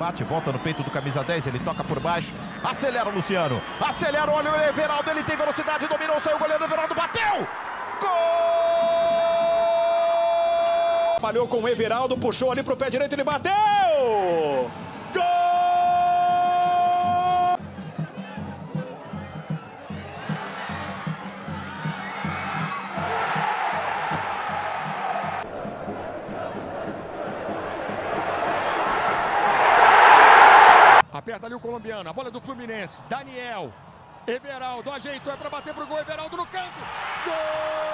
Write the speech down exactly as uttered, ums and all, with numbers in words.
bate, volta no peito do camisa dez, ele toca por baixo, acelera o Luciano, acelera, olha o Everaldo, ele tem velocidade, dominou, saiu o goleiro, Everaldo bateu! Gol! Trabalhou com o Everaldo, puxou ali pro pé direito, ele bateu! Gol! Aperta ali o colombiano, a bola do Fluminense, Daniel, Everaldo ajeitou, é para bater pro gol, Everaldo no canto, gol!